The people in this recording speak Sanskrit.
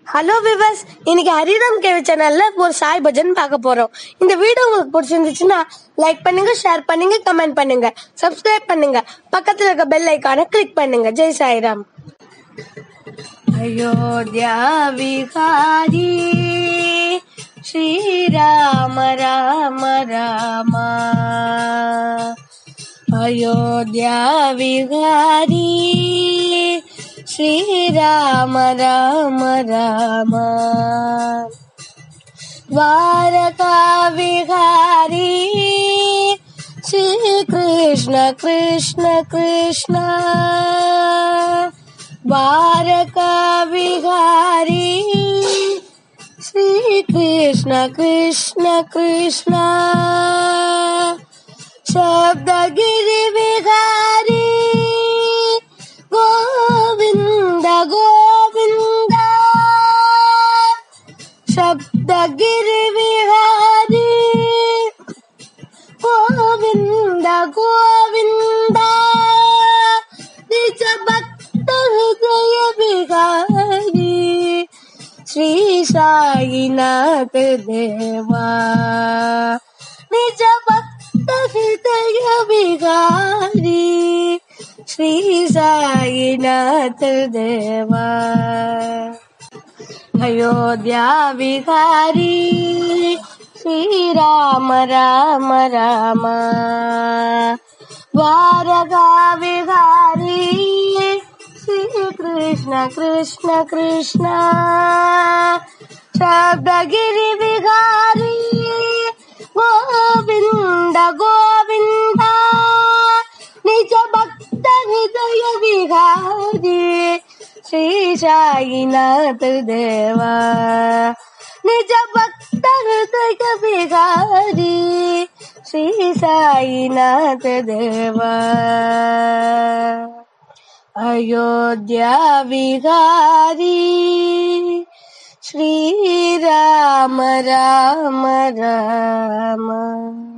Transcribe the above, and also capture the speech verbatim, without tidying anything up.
ஹலோ விவர்ஸ், இன்னைக்கு ஹரிராம் கேவி சேனல்ல ஒரு சாய் பஜன் பார்க்க போறோம். இந்த வீடியோ உங்களுக்கு பிடிச்சிருந்துச்சுன்னா லைக் பண்ணுங்க, ஷேர் பண்ணுங்க, கமெண்ட் பண்ணுங்க, சப்ஸ்கிரைப் பண்ணுங்க, பக்கத்துல இருக்க பெல் ஐகானை கிளிக் பண்ணுங்க. ஜெய் சாய்ராம். அயோத்தியா விகாரி ஸ்ரீராம ராம ராமா, அயோத்தியா விகாரி श्रीराम राम राम, द्वारका विहारी श्री कृष्ण कृष्ण कृष्ण, द्वारका विहारी श्री कृष्ण कृष्ण कृष्ण, शब्दगिरि विहारी गोविंद गोविंद, शब्दगिरि विहारी गोविंद गोविंद, निज भक्त हृदय विहारी श्री साईनाथ देवा, निज भक्त हृदय विहारी श्री साईनाथ देवा, अयोध्या विहारी श्री राम राम राम, द्वारका विहारी श्री कृष्ण कृष्ण कृष्ण, शब्दगिरि विहारी गोविंद गोविंद, निज भक्त हृदय विहारी श्री साईनाथ देवा, निज भक्त हृदय विहारी श्री साईनाथ देवा, अयोध्या विहारी श्री राम राम राम।